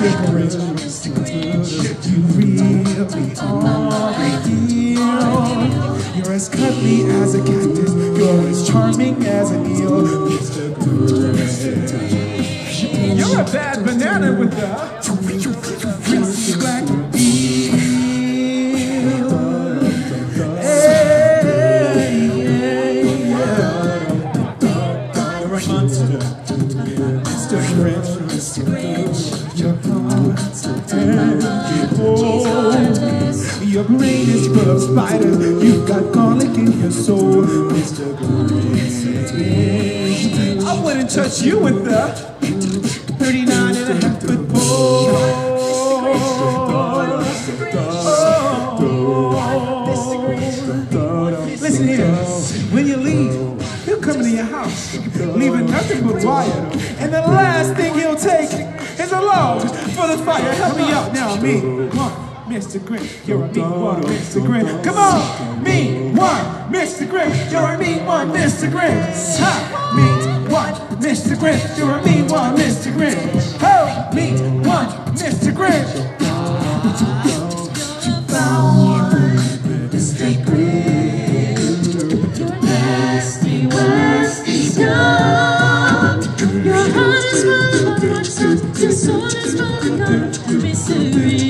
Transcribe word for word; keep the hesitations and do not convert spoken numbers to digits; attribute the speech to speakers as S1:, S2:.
S1: Mister Grinch, you really are real. You're as cuddly as a cactus, you're as charming as an eel, Mister Grinch. You're a bad banana with the black eel. Hey, yeah, yeah. You're a monster, Mister Grinch. Your heart's and oh, your brain is full of spiders. You've got garlic in your soul, Mister Grinch. I wouldn't touch you with the thirty-nine and a half foot pole. Listen here, when you leave, he'll come into your house, leaving nothing but wire. And the last thing he'll take is a log for the fire. Help me out now, me one, Mister Grinch. You're a mean one, Mister Grinch. Come on, me one, Mister Grinch. You're a mean one, Mister Grinch. Ha, me one, Mister Grinch. You're a mean one, Mister Grinch. Ho, me one, Mister Grinch. Mister Grinch, you're nasty, nasty stuff. Your heart is full of hot sauce, your soul is full of misery.